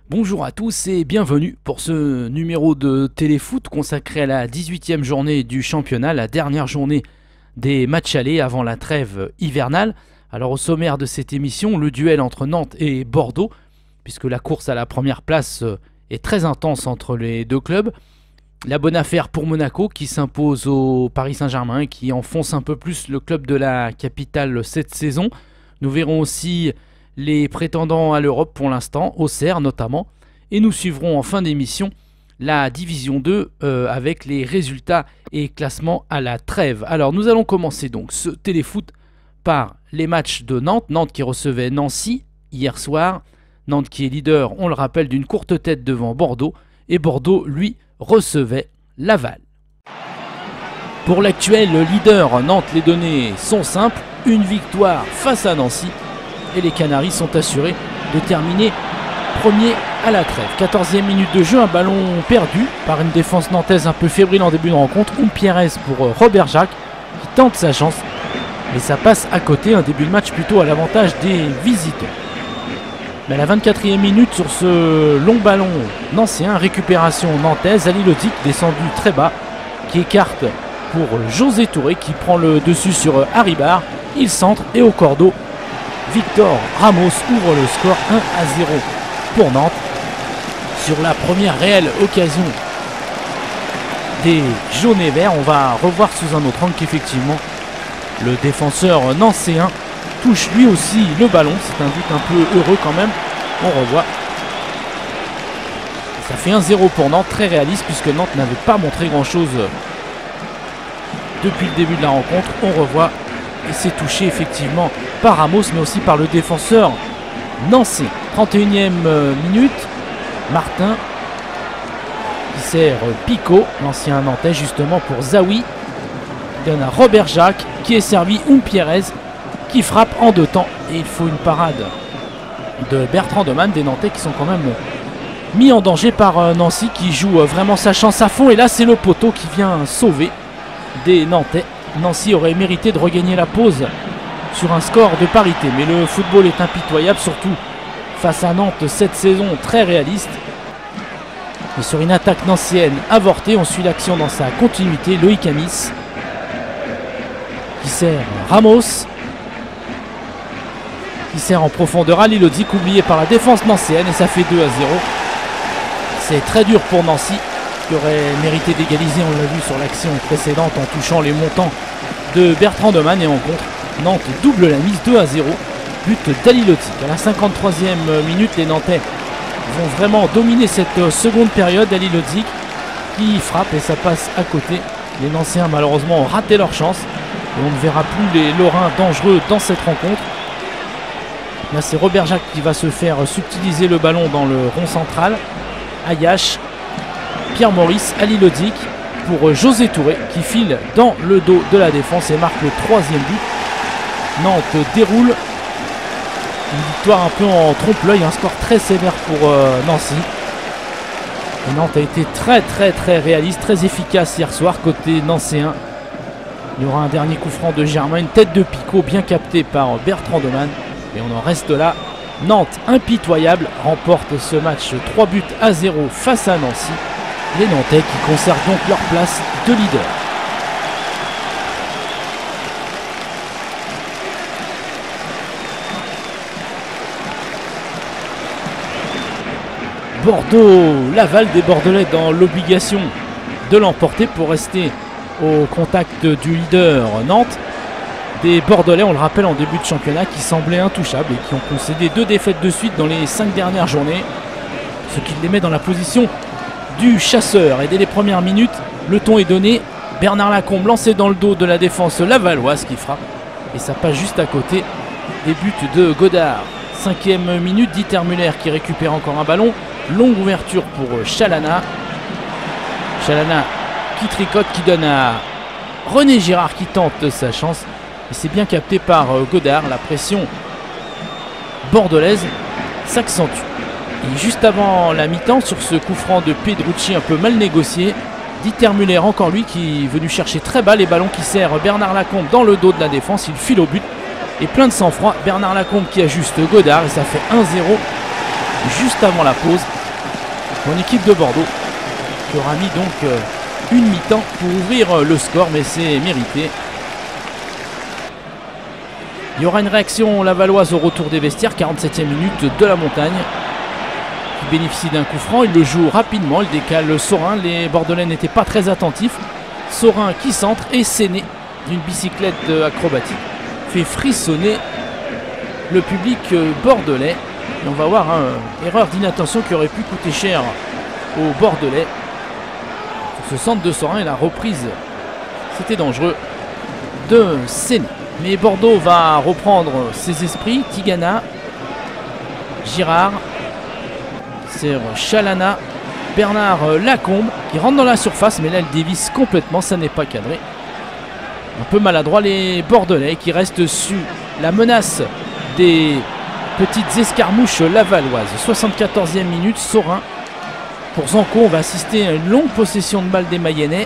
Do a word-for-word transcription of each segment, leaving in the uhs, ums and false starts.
Bonjour à tous et bienvenue pour ce numéro de Téléfoot consacré à la dix-huitième journée du championnat, la dernière journée des matchs allés avant la trêve hivernale. Alors au sommaire de cette émission, le duel entre Nantes et Bordeaux, puisque la course à la première place est très intense entre les deux clubs. La bonne affaire pour Monaco qui s'impose au Paris Saint-Germain et qui enfonce un peu plus le club de la capitale cette saison. Nous verrons aussi les prétendants à l'Europe pour l'instant, Auxerre notamment. Et nous suivrons en fin d'émission la division deux euh, avec les résultats et classements à la trêve. Alors nous allons commencer donc ce téléfoot par les matchs de Nantes. Nantes qui recevait Nancy hier soir. Nantes qui est leader, on le rappelle, d'une courte tête devant Bordeaux. Et Bordeaux, lui, recevait Laval. Pour l'actuel leader, Nantes, les données sont simples. Une victoire face à Nancy. Et les Canaries sont assurés de terminer premier à la trêve. quatorzième minute de jeu, un ballon perdu par une défense nantaise un peu fébrile en début de rencontre. Umpierrez pour Robert Jacques qui tente sa chance. Mais ça passe à côté, un début de match plutôt à l'avantage des visiteurs. Mais à la vingt-quatrième minute, sur ce long ballon nancéen, récupération nantaise, Ali Lodic descendu très bas, qui écarte pour José Touré qui prend le dessus sur Haribar. Il centre et au cordeau, Victor Ramos ouvre le score un à zéro pour Nantes. Sur la première réelle occasion des jaunes et verts, on va revoir sous un autre angle qu'effectivement le défenseur nancéen touche lui aussi le ballon. C'est un but un peu heureux quand même. On revoit. Ça fait un zéro pour Nantes, très réaliste puisque Nantes n'avait pas montré grand chose depuis le début de la rencontre. On revoit et c'est touché effectivement par Ramos mais aussi par le défenseur nancéen. trente et unième minute, Martin qui sert Pico, l'ancien nantais justement pour Zawi. Il donne à Robert Jacques qui est servi Umpierrez qui frappe en deux temps et il faut une parade de Bertrand Demann, des Nantais qui sont quand même mis en danger par Nancy qui joue vraiment sa chance à fond et là c'est le poteau qui vient sauver des Nantais. Nancy aurait mérité de regagner la pause sur un score de parité, mais le football est impitoyable, surtout face à Nantes cette saison très réaliste. Et sur une attaque nancienne avortée, on suit l'action dans sa continuité. Loïc Amis qui sert Ramos, qui sert en profondeur Ali Lodic, oublié par la défense nancéenne, et ça fait deux à zéro. C'est très dur pour Nancy qui aurait mérité d'égaliser, on l'a vu sur l'action précédente en touchant les montants de Bertrand Demann, et en contre Nantes double la mise deux à zéro, but d'Ali Lodic. À la cinquante-troisième minute, les Nantais vont vraiment dominer cette seconde période. Ali Lodic qui frappe et ça passe à côté. Les Nancéens malheureusement ont raté leur chance et on ne verra plus les Lorrains dangereux dans cette rencontre. Là c'est Robert Jacques qui va se faire subtiliser le ballon dans le rond central. Ayache, Pierre Maurice, Ali Lodic pour José Touré qui file dans le dos de la défense et marque le troisième but. Nantes déroule. Une victoire un peu en trompe-l'œil, un score très sévère pour euh, Nancy. Et Nantes a été très très très réaliste, très efficace hier soir côté nancéen. Il y aura un dernier coup franc de Germain, une tête de Pico bien captée par Bertrand Demann. Et on en reste là. Nantes impitoyable remporte ce match trois buts à zéro face à Nancy. Les Nantais qui conservent donc leur place de leader. Bordeaux-Laval, des Bordelais dans l'obligation de l'emporter pour rester au contact du leader Nantes. Des Bordelais, on le rappelle, en début de championnat qui semblaient intouchables et qui ont concédé deux défaites de suite dans les cinq dernières journées, ce qui les met dans la position du chasseur. Et dès les premières minutes, le ton est donné. Bernard Lacombe lancé dans le dos de la défense lavalloise qui frappe et ça passe juste à côté des buts de Godard. Cinquième minute, Dieter Müller qui récupère encore un ballon. Longue ouverture pour Chalana. Chalana qui tricote, qui donne à René Girard qui tente sa chance. Et c'est bien capté par Godard. La pression bordelaise s'accentue. Et juste avant la mi-temps, sur ce coup franc de Pedrucci un peu mal négocié, Dieter Müller, encore lui, qui est venu chercher très bas les ballons qui sert Bernard Lacombe dans le dos de la défense. Il file au but et plein de sang-froid. Bernard Lacombe qui ajuste Godard et ça fait un zéro juste avant la pause. pour une équipe de Bordeaux qui aura mis donc euh, une mi-temps pour ouvrir euh, le score, mais c'est mérité. Il y aura une réaction lavalloise au retour des vestiaires, quarante-septième minute de la Montagne, qui bénéficie d'un coup franc. Il le joue rapidement, il décale Saurin. Les Bordelais n'étaient pas très attentifs. Saurin qui centre et Séné d'une bicyclette acrobatique fait frissonner le public bordelais. Et on va voir une erreur d'inattention qui aurait pu coûter cher aux Bordelais. Sur ce centre de Saurin et la reprise, c'était dangereux, de Séné. Mais Bordeaux va reprendre ses esprits. Tigana, Girard, c'est Chalana, Bernard Lacombe qui rentre dans la surface, mais là elle dévisse complètement, ça n'est pas cadré. Un peu maladroit les Bordelais qui restent sous la menace des petites escarmouches lavalloises. soixante-quatorzième minute, Saurin pour Zanco. On va assister à une longue possession de balle des Mayennais.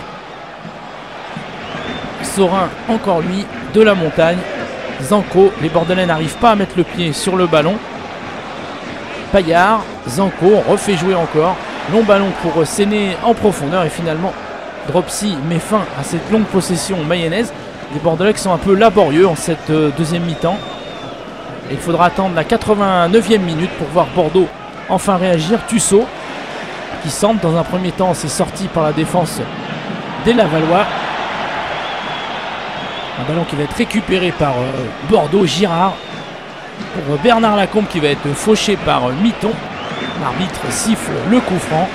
Saurin, encore lui, de la Montagne. Zanco, les Bordelais n'arrivent pas à mettre le pied sur le ballon. Paillard, Zanco, on refait jouer encore. Long ballon pour Séné en profondeur et finalement Dropsy met fin à cette longue possession mayonnaise. Les Bordelais qui sont un peu laborieux en cette euh, deuxième mi-temps. Il faudra attendre la quatre-vingt-neuvième minute pour voir Bordeaux enfin réagir. Tussaud qui centre dans un premier temps, c'est sorti par la défense des Lavallois. Un ballon qui va être récupéré par euh, Bordeaux. Girard pour Bernard Lacombe qui va être fauché par euh, Miton. L'arbitre siffle le coup franc.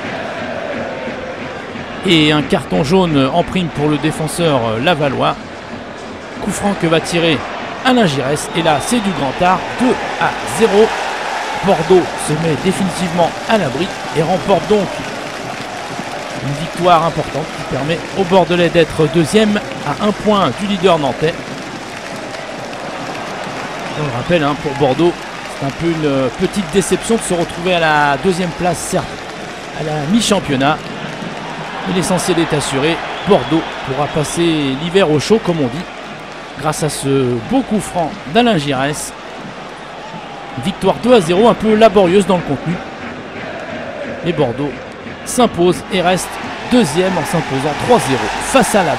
Et un carton jaune en prime pour le défenseur euh, lavallois. Coup franc que va tirer Alain Giresse. Et là, c'est du grand art. deux à zéro. Bordeaux se met définitivement à l'abri et remporte donc une victoire importante qui permet aux Bordelais d'être deuxième à un point du leader nantais. On le rappelle, hein, pour Bordeaux, c'est un peu une petite déception de se retrouver à la deuxième place, certes, à la mi-championnat. Mais l'essentiel est assuré. Bordeaux pourra passer l'hiver au chaud, comme on dit, grâce à ce beau coup franc d'Alain Giresse. Victoire deux à zéro, un peu laborieuse dans le contenu. Mais Bordeaux s'impose et reste deuxième en s'imposant trois zéro face à Laval.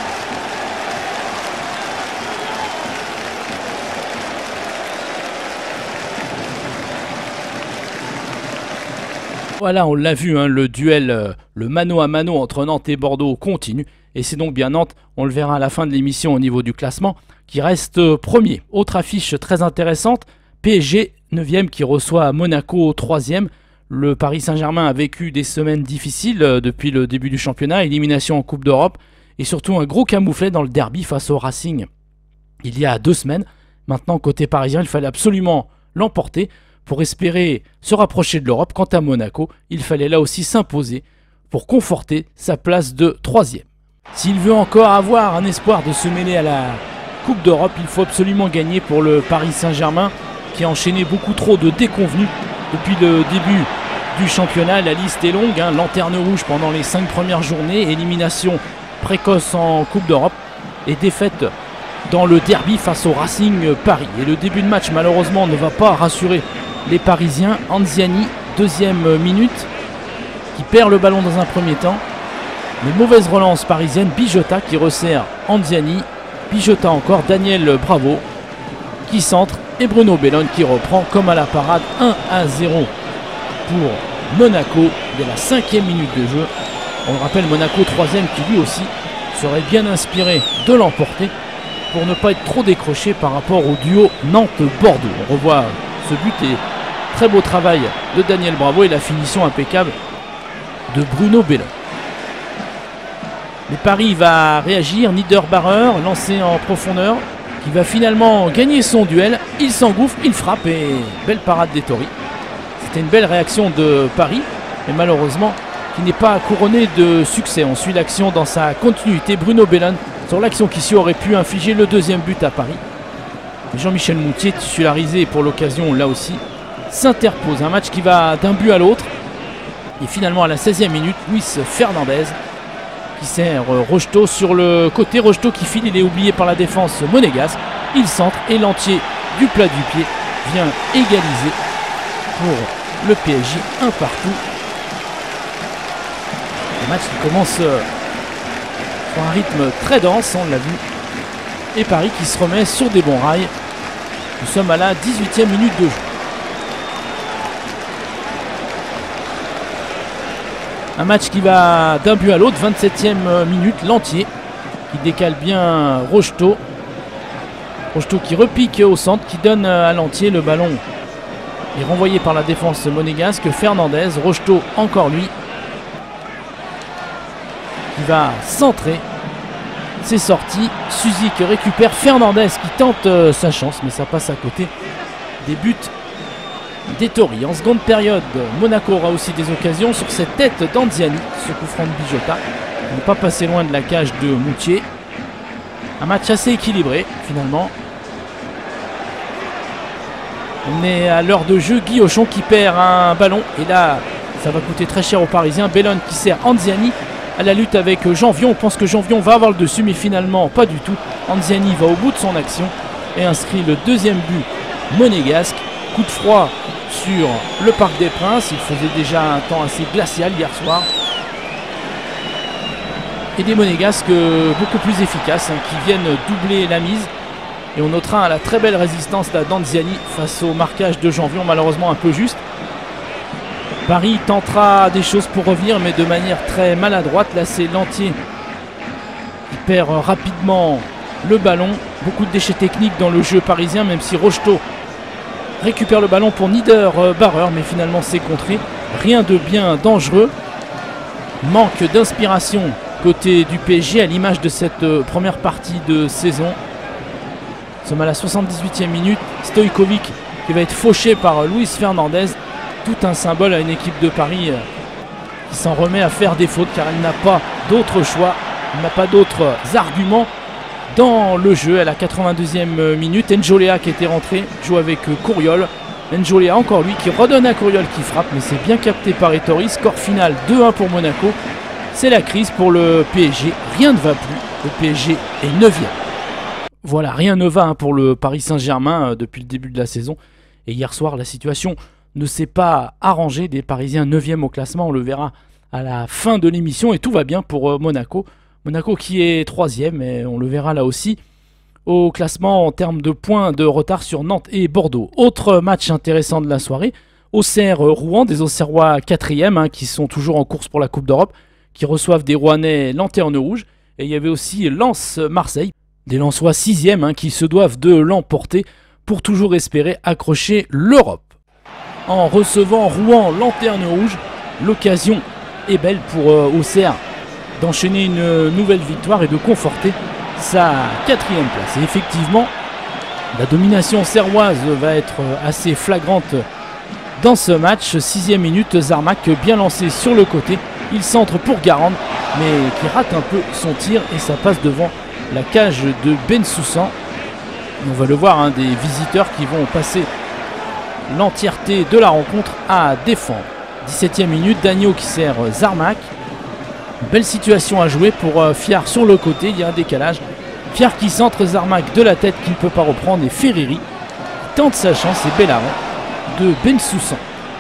Voilà, on l'a vu, hein, le duel, euh, le mano à mano entre Nantes et Bordeaux continue. Et c'est donc bien Nantes, on le verra à la fin de l'émission au niveau du classement, qui reste euh, premier. Autre affiche très intéressante, P S G neuvième qui reçoit Monaco troisième. Le Paris Saint-Germain a vécu des semaines difficiles euh, depuis le début du championnat, élimination en Coupe d'Europe et surtout un gros camouflet dans le derby face au Racing il y a deux semaines. Maintenant, côté parisien, il fallait absolument l'emporter pour espérer se rapprocher de l'Europe. Quant à Monaco, il fallait là aussi s'imposer pour conforter sa place de troisième. S'il veut encore avoir un espoir de se mêler à la Coupe d'Europe, il faut absolument gagner pour le Paris Saint-Germain qui a enchaîné beaucoup trop de déconvenues depuis le début du championnat. La liste est longue, hein, lanterne rouge pendant les cinq premières journées, élimination précoce en Coupe d'Europe et défaite dans le derby face au Racing Paris. Et le début de match malheureusement ne va pas rassurer les Parisiens. Anziani, deuxième minute, qui perd le ballon dans un premier temps. Mais mauvaise relance parisienne, Bijota qui resserre Anziani. Bijota encore, Daniel Bravo qui centre et Bruno Bellone qui reprend comme à la parade. Un à zéro pour Monaco dès la cinquième minute de jeu. On le rappelle, Monaco troisième qui lui aussi serait bien inspiré de l'emporter pour ne pas être trop décroché par rapport au duo Nantes-Bordeaux. On revoit ce but et très beau travail de Daniel Bravo et la finition impeccable de Bruno Bellone. Mais Paris va réagir, Niederbarer lancé en profondeur qui va finalement gagner son duel. Il s'engouffre, il frappe et belle parade d'Ettori. C'était une belle réaction de Paris, mais malheureusement qui n'est pas couronné de succès. On suit l'action dans sa continuité. Bruno Bellone sur l'action qui s'y aurait pu infliger le deuxième but à Paris. Jean-Michel Moutier, titularisé pour l'occasion là aussi, s'interpose. Un match qui va d'un but à l'autre. Et finalement à la seizième minute, Luis Fernandez qui sert Rocheteau sur le côté. Rocheteau qui file, il est oublié par la défense monégasque. Il centre et l'entier du plat du pied vient égaliser pour le P S J un partout. match qui commence euh, sur un rythme très dense, on l'a vu. Et Paris qui se remet sur des bons rails. Nous sommes à la dix-huitième minute de jeu. Un match qui va d'un but à l'autre, vingt-septième minute, Lantier qui décale bien Rocheteau. Rocheteau qui repique au centre, qui donne à Lantier le ballon. est renvoyé par la défense monégasque. Fernandez, Rocheteau encore lui, qui va centrer. C'est sorti. Suzik récupère Fernandez qui tente euh, sa chance, mais ça passe à côté des buts d'Ettori. En seconde période, Monaco aura aussi des occasions sur cette tête d'Anziani, ce coup franc de Bijota. Il n'est pas passé loin de la cage de Moutier. Un match assez équilibré finalement. On est à l'heure de jeu. Guillochon qui perd un ballon. Et là, ça va coûter très cher aux Parisiens. Bellone qui sert Anziani à la lutte avec Janvion. On pense que Janvion va avoir le dessus, mais finalement pas du tout. Anziani va au bout de son action et inscrit le deuxième but monégasque. Coup de froid sur le Parc des Princes. Il faisait déjà un temps assez glacial hier soir. Et des monégasques beaucoup plus efficaces hein, qui viennent doubler la mise. Et on notera la très belle résistance d'Anziani face au marquage de Janvion, malheureusement un peu juste. Paris tentera des choses pour revenir, mais de manière très maladroite. Là, c'est Lantier qui perd rapidement le ballon. Beaucoup de déchets techniques dans le jeu parisien, même si Rocheteau récupère le ballon pour Niederbarrer, mais finalement c'est contré. Rien de bien dangereux. Manque d'inspiration côté du P S G à l'image de cette première partie de saison. Nous sommes à la soixante-dix-huitième minute. Stojkovic qui va être fauché par Luis Fernandez. Tout un symbole à une équipe de Paris qui s'en remet à faire des fautes car elle n'a pas d'autre choix. Elle n'a pas d'autres arguments dans le jeu. À la quatre-vingt-deuxième minute, N'Jolea qui était rentré joue avec Couriol. N'Jolea encore lui qui redonne à Couriol qui frappe, mais c'est bien capté par Ettori. Score final deux un pour Monaco. C'est la crise pour le P S G. Rien ne va plus. Le P S G est neuvième. Voilà, rien ne va hein, pour le Paris Saint-Germain euh, depuis le début de la saison. Et hier soir, la situation ne s'est pas arrangée. Des Parisiens neuvième au classement, on le verra à la fin de l'émission. Et tout va bien pour euh, Monaco. Monaco qui est troisième, et on le verra là aussi au classement en termes de points de retard sur Nantes et Bordeaux. Autre match intéressant de la soirée, Auxerre-Rouen, des Auxerrois quatrième hein, qui sont toujours en course pour la Coupe d'Europe, qui reçoivent des Rouennais Lanterne Rouge. Et il y avait aussi Lens-Marseille, des Lensois sixième hein, qui se doivent de l'emporter pour toujours espérer accrocher l'Europe. En recevant Rouen Lanterne Rouge, l'occasion est belle pour euh, Auxerre d'enchaîner une nouvelle victoire et de conforter sa quatrième place. Et effectivement, la domination serroise va être assez flagrante dans ce match. Sixième minute, Zarmak bien lancé sur le côté. Il centre pour Garande, mais qui rate un peu son tir et ça passe devant la cage de Bensoussan. On va le voir, hein, des visiteurs qui vont passer l'entièreté de la rencontre à défendre. dix-septième minute, Dagno qui sert Zarmak. Belle situation à jouer pour euh, Fiard sur le côté, il y a un décalage. Fiard qui centre Zarmak de la tête qui ne peut pas reprendre et Ferreri tente sa chance et bel arrêt de Bensoussan.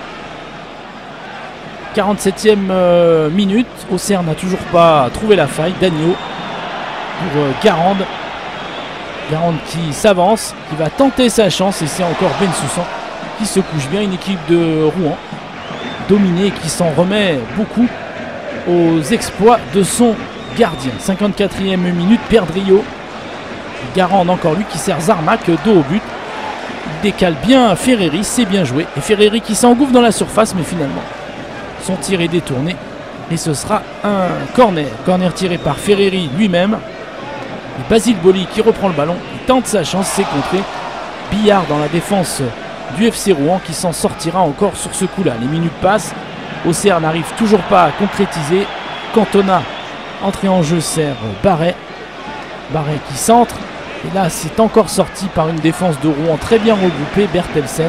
quarante-septième euh, minute, Auxerre n'a toujours pas trouvé la faille. Dagno pour euh, Garande. Garande qui s'avance, qui va tenter sa chance et c'est encore Bensoussan qui se couche bien. Une équipe de Rouen dominée qui s'en remet beaucoup aux exploits de son gardien. cinquante-quatrième minute, Perdrio. Garande encore lui qui sert Zarmak dos au but. Il décale bien Ferreri, c'est bien joué. Et Ferreri qui s'engouffre dans la surface, mais finalement son tir est détourné. Et ce sera un corner. Corner tiré par Ferreri lui-même. Et Basile Boli qui reprend le ballon. Il tente sa chance, c'est contré. Billard dans la défense du F C Rouen qui s'en sortira encore sur ce coup-là. Les minutes passent. Auxerre n'arrive toujours pas à concrétiser. Cantona, entré en jeu, sert Barret. Barret qui centre. Et là, c'est encore sorti par une défense de Rouen très bien regroupée. Bertelsen.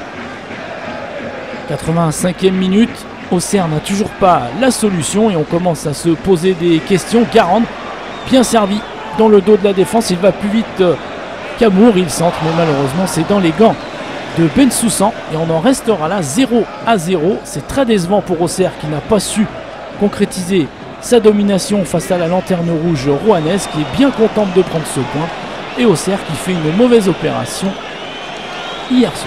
quatre-vingt-cinquième minute. Auxerre n'a toujours pas la solution et on commence à se poser des questions. Garande, bien servi dans le dos de la défense. Il va plus vite qu'Amour. Il centre, mais malheureusement, c'est dans les gants de Bensoussan et on en restera là zéro à zéro. C'est très décevant pour Auxerre qui n'a pas su concrétiser sa domination face à la lanterne rouge rouennaise qui est bien contente de prendre ce point. Et Auxerre qui fait une mauvaise opération hier soir.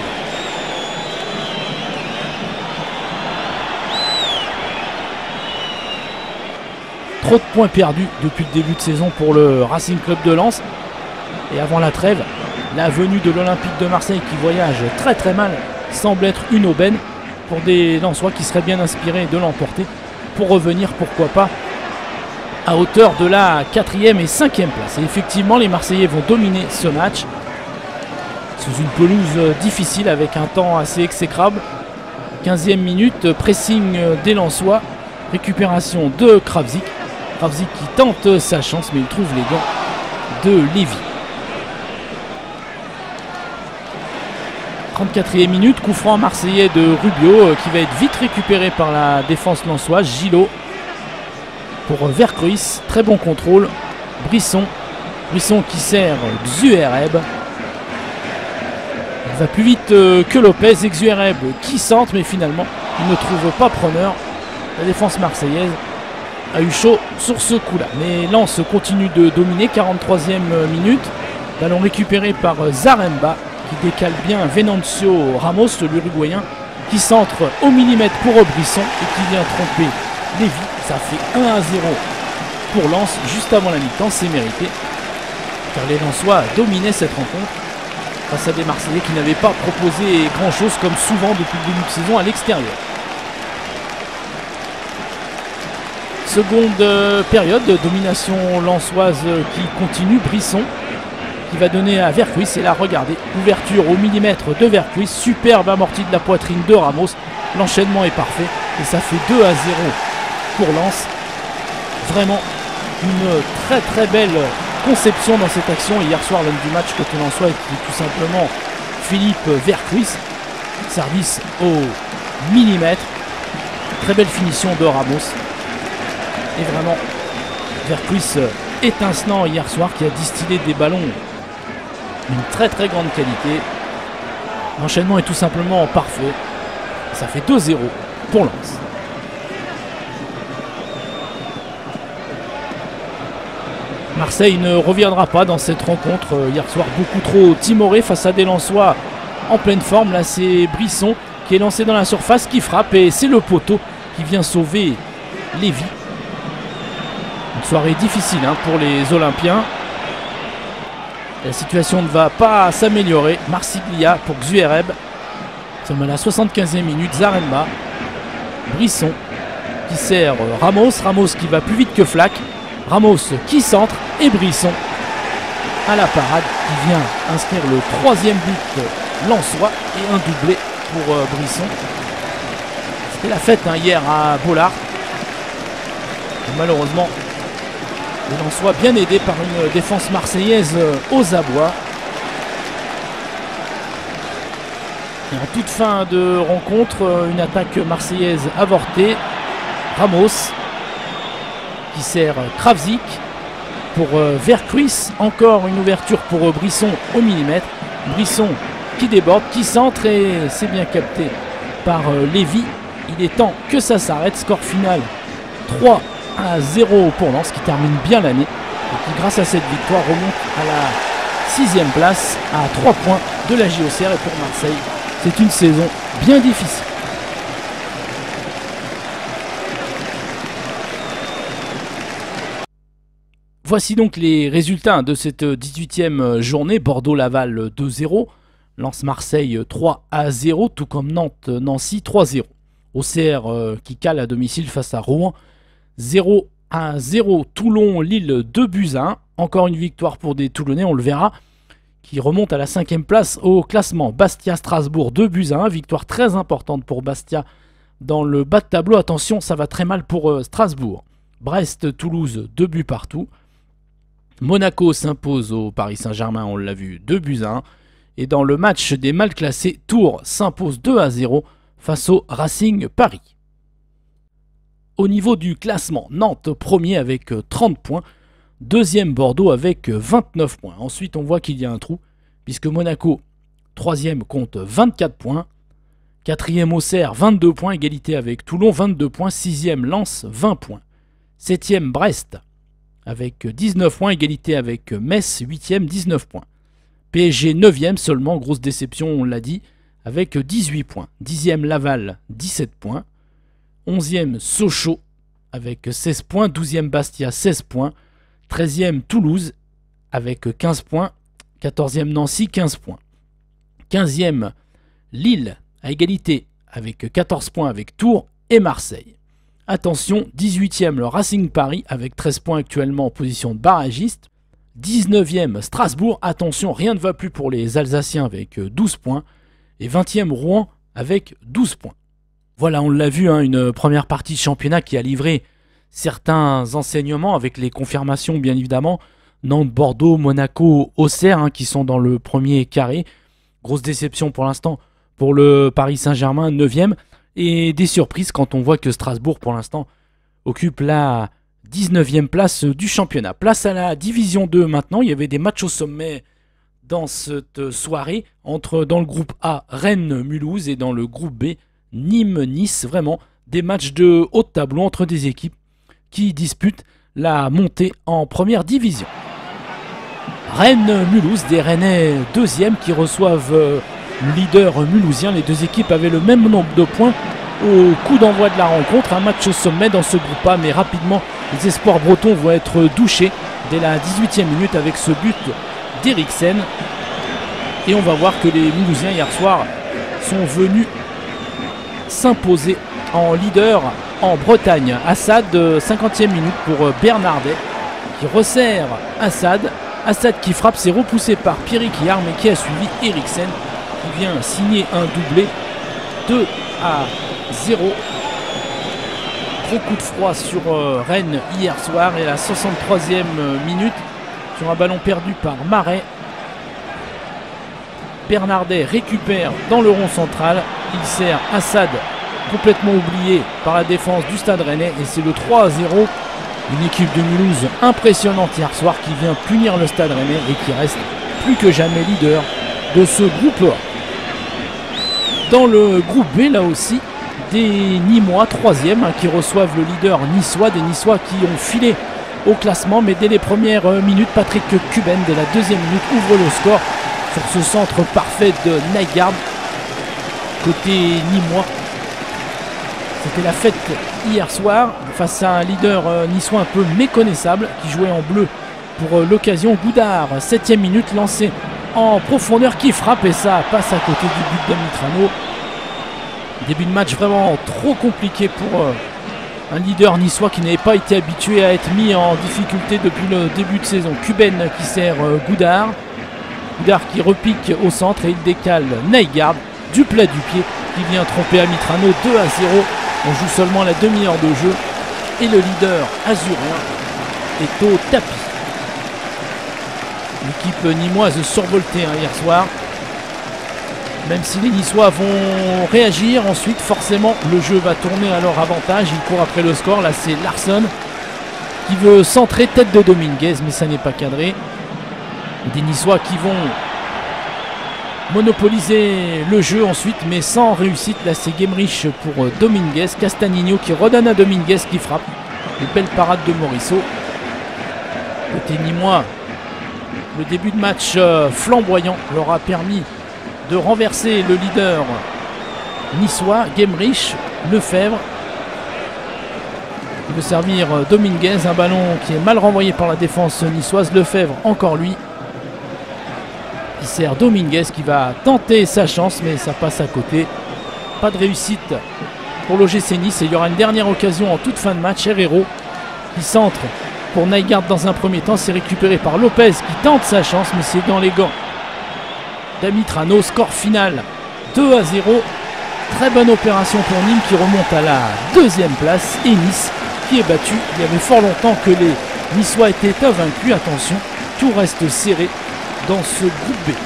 Trop de points perdus depuis le début de saison pour le Racing Club de Lens. Et avant la trêve, la venue de l'Olympique de Marseille qui voyage très très mal semble être une aubaine pour des Lensois qui seraient bien inspirés de l'emporter pour revenir, pourquoi pas, à hauteur de la quatrième et cinquième place. Et effectivement, les Marseillais vont dominer ce match sous une pelouse difficile avec un temps assez exécrable. quinzième minute, pressing des Lensois, récupération de Kravzik. Kravzik qui tente sa chance, mais il trouve les gants de Lévy. trente-quatrième minute, coup franc marseillais de Rubio qui va être vite récupéré par la défense lensoise. Gillot pour Vercruis, très bon contrôle. Brisson, Brisson qui sert Xuereb. Il va plus vite que Lopez. Xuereb qui centre, mais finalement il ne trouve pas preneur. La défense marseillaise a eu chaud sur ce coup-là. Mais Lens continue de dominer. quarante-troisième minute, ballon récupéré par Zaremba qui décale bien Venancio Ramos, l'Uruguayen, qui centre au millimètre pour Brisson et qui vient tromper Lévy. Ça fait un à zéro pour Lens juste avant la mi-temps, c'est mérité, car les Lensois dominaient cette rencontre face à des Marseillais qui n'avaient pas proposé grand-chose, comme souvent depuis le début de saison à l'extérieur. Seconde période, domination lensoise qui continue. Brisson qui va donner à Vercruis, et là regardez, ouverture au millimètre de Vercruis, superbe amorti de la poitrine de Ramos, l'enchaînement est parfait et ça fait deux à zéro pour Lens. Vraiment une très très belle conception dans cette action. Hier soir, l'homme du match côté lensois était tout simplement Philippe Vercruis, service au millimètre, très belle finition de Ramos et vraiment Vercruis étincelant hier soir, qui a distillé des ballons d'une très très grande qualité. L'enchaînement est tout simplement parfait. Ça fait deux zéro pour Lens. Marseille ne reviendra pas dans cette rencontre. Hier soir, beaucoup trop timoré face à des Lensois en pleine forme. Là, c'est Brisson qui est lancé dans la surface, qui frappe, et c'est le poteau qui vient sauver Lévy. Une soirée difficile hein, pour les Olympiens. La situation ne va pas s'améliorer. Marsiglia pour Xuereb. Nous sommes à la soixante-quinzième minute. Zaremba. Brisson qui sert Ramos. Ramos qui va plus vite que Flack. Ramos qui centre. Et Brisson à la parade qui vient inscrire le troisième but lensois et un doublé pour euh, Brisson. C'était la fête hein, hier à Bollard. Et malheureusement, les Lensois bien aidés par une défense marseillaise aux abois. Et en toute fin de rencontre, une attaque marseillaise avortée. Ramos qui sert Kravzik pour Vercruis. Encore une ouverture pour Brisson au millimètre. Brisson qui déborde, qui centre, et c'est bien capté par Lévy. Il est temps que ça s'arrête. Score final trois à zéro pour Lens, qui termine bien l'année et qui, grâce à cette victoire, remonte à la sixième place à trois points de la J O C R. Et pour Marseille, c'est une saison bien difficile. Voici donc les résultats de cette dix-huitième journée. Bordeaux-Laval deux zéro, Lens-Marseille trois à zéro, tout comme Nantes-Nancy trois zéro. Auxerre euh, qui cale à domicile face à Rouen zéro à zéro. Toulon-Lille deux buts à un. Encore une victoire pour des Toulonnais, on le verra, qui remonte à la cinquième place au classement. Bastia-Strasbourg deux buts à un. Victoire très importante pour Bastia dans le bas de tableau. Attention, ça va très mal pour euh, Strasbourg. Brest-Toulouse deux buts partout. Monaco s'impose au Paris Saint-Germain, on l'a vu, deux buts à un. Et dans le match des mal classés, Tours s'impose deux à zéro face au Racing Paris. Au niveau du classement, Nantes premier avec trente points, deuxième Bordeaux avec vingt-neuf points. Ensuite, on voit qu'il y a un trou, puisque Monaco, troisième, compte vingt-quatre points, quatrième Auxerre, vingt-deux points, égalité avec Toulon, vingt-deux points, sixième Lens, vingt points. septième Brest avec dix-neuf points, égalité avec Metz, huitième, dix-neuf points. P S G neuvième seulement, grosse déception on l'a dit, avec dix-huit points. dixième Laval, dix-sept points. onzième Sochaux avec seize points. douzième Bastia, seize points. treizième Toulouse avec quinze points. quatorzième Nancy, quinze points. quinzième Lille à égalité avec quatorze points avec Tours et Marseille. Attention, dix-huitième le Racing Paris avec treize points actuellement en position de barragiste. dix-neuvième Strasbourg, attention, rien ne va plus pour les Alsaciens avec douze points. Et vingtième Rouen avec douze points. Voilà, on l'a vu, hein, une première partie de championnat qui a livré certains enseignements avec les confirmations bien évidemment. Nantes, Bordeaux, Monaco, Auxerre hein, qui sont dans le premier carré. Grosse déception pour l'instant pour le Paris Saint-Germain, neuvième. Et des surprises quand on voit que Strasbourg pour l'instant occupe la dix-neuvième place du championnat. Place à la division deux maintenant, il y avait des matchs au sommet dans cette soirée entre dans le groupe A Rennes-Mulhouse et dans le groupe B Nîmes-Nice. Vraiment des matchs de haut de tableau entre des équipes qui disputent la montée en première division. Rennes-Mulhouse, des Rennais deuxième qui reçoivent le leader mulhousien. Les deux équipes avaient le même nombre de points au coup d'envoi de la rencontre. Un match au sommet dans ce groupe A, mais rapidement les espoirs bretons vont être douchés dès la dix-huitième minute avec ce but d'Eriksen. Et on va voir que les Mulhousiens hier soir sont venus s'imposer en leader en Bretagne. Assad, cinquantième minute pour Bernardet qui resserre Assad. Assad qui frappe, c'est repoussé par Pierrick Yarn mais qui a suivi Eriksen qui vient signer un doublé. deux à zéro. Gros coup de froid sur euh, Rennes hier soir. Et la soixante-troisième minute sur un ballon perdu par Marais. Bernardet récupère dans le rond central. Il sert Assad complètement oublié par la défense du Stade Rennais. Et c'est le trois à zéro. Une équipe de Mulhouse impressionnante hier soir qui vient punir le Stade Rennais et qui reste plus que jamais leader de ce groupe A. Dans le groupe B, là aussi, des Nîmois, troisième, hein, qui reçoivent le leader niçois. Des Niçois qui ont filé au classement, mais dès les premières minutes, Patrick Cuben, dès la deuxième minute, ouvre le score sur ce centre parfait de Nygaard. Côté Nîmois, c'était la fête hier soir face à un leader euh, niçois un peu méconnaissable qui jouait en bleu pour euh, l'occasion. Goudard, septième minute, lancé en profondeur qui frappe et ça passe à côté du but d'Amitrano. Début de match vraiment trop compliqué pour euh, un leader niçois qui n'avait pas été habitué à être mis en difficulté depuis le début de saison. Cuben qui sert euh, Goudard. Goudard qui repique au centre et il décale Nygaard du plat du pied qui vient tromper Amitrano. Deux à zéro. On joue seulement la demi-heure de jeu et le leader azurien est au tapis. L'équipe nîmoise survoltée hein, hier soir. Même si les Niçois vont réagir, ensuite forcément le jeu va tourner à leur avantage. Il court après le score, là c'est Larsson qui veut centrer, tête de Dominguez, mais ça n'est pas cadré. Des Niçois qui vont monopoliser le jeu ensuite, mais sans réussite. Là c'est Gemrich pour Dominguez, Castagnino qui redonne à Dominguez qui frappe. Une belle parade de Morisseau. Côté nîmois, le début de match euh, flamboyant leur a permis de renverser le leader niçois. Gemrich, Lefebvre qui veut servir Dominguez, un ballon qui est mal renvoyé par la défense niçoise. Lefebvre, encore lui, qui sert Dominguez qui va tenter sa chance mais ça passe à côté. Pas de réussite pour l'O G C Nice et il y aura une dernière occasion en toute fin de match. Herrero qui centre pour Nygaard dans un premier temps, c'est récupéré par Lopez qui tente sa chance mais c'est dans les gants d'Amitrano. Score final deux à zéro. Très bonne opération pour Nîmes qui remonte à la deuxième place et Nice qui est battu. Il y avait fort longtemps que les Niçois étaient invaincus. Attention, tout reste serré dans ce groupe B.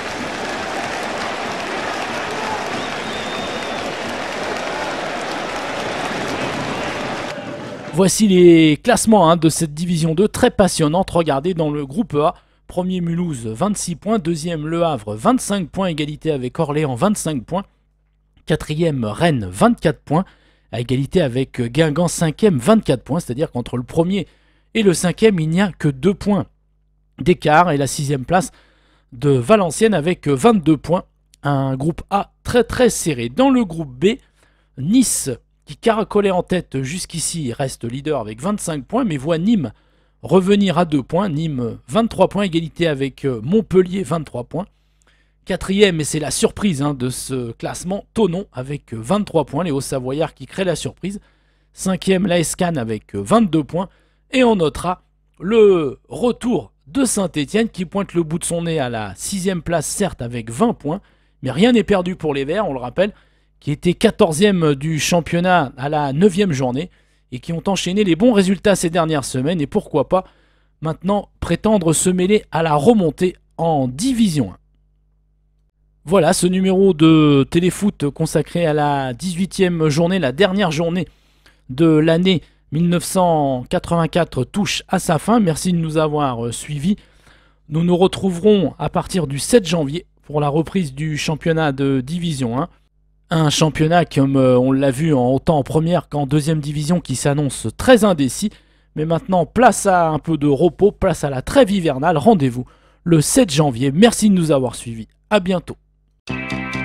Voici les classements hein, de cette division deux, très passionnante. Regardez dans le groupe A, premier Mulhouse vingt-six points, deuxième Le Havre vingt-cinq points, égalité avec Orléans vingt-cinq points, quatrième Rennes vingt-quatre points, à égalité avec Guingamp cinquième, vingt-quatre points, c'est-à-dire qu'entre le premier et le cinquième, il n'y a que deux points d'écart, et la sixième place de Valenciennes avec vingt-deux points. Un groupe A très très serré. Dans le groupe B, Nice, qui caracolait en tête jusqu'ici, reste leader avec vingt-cinq points, mais voit Nîmes revenir à deux points. Nîmes, vingt-trois points, égalité avec Montpellier, vingt-trois points. Quatrième, et c'est la surprise hein, de ce classement, Thonon avec vingt-trois points, les Hauts-Savoyards qui créent la surprise. Cinquième, l'A S Cannes avec vingt-deux points. Et on notera le retour de Saint-Etienne qui pointe le bout de son nez à la sixième place, certes avec vingt points. Mais rien n'est perdu pour les Verts, on le rappelle, qui étaient quatorzième du championnat à la neuvième journée et qui ont enchaîné les bons résultats ces dernières semaines. Et pourquoi pas maintenant prétendre se mêler à la remontée en Division un. Voilà, ce numéro de Téléfoot consacré à la dix-huitième journée, la dernière journée de l'année mille neuf cent quatre-vingt-quatre touche à sa fin. Merci de nous avoir suivis. Nous nous retrouverons à partir du sept janvier pour la reprise du championnat de Division un. Un championnat comme on l'a vu en autant en première qu'en deuxième division qui s'annonce très indécis. Mais maintenant, place à un peu de repos, place à la trêve hivernale. Rendez-vous le sept janvier. Merci de nous avoir suivis. À bientôt.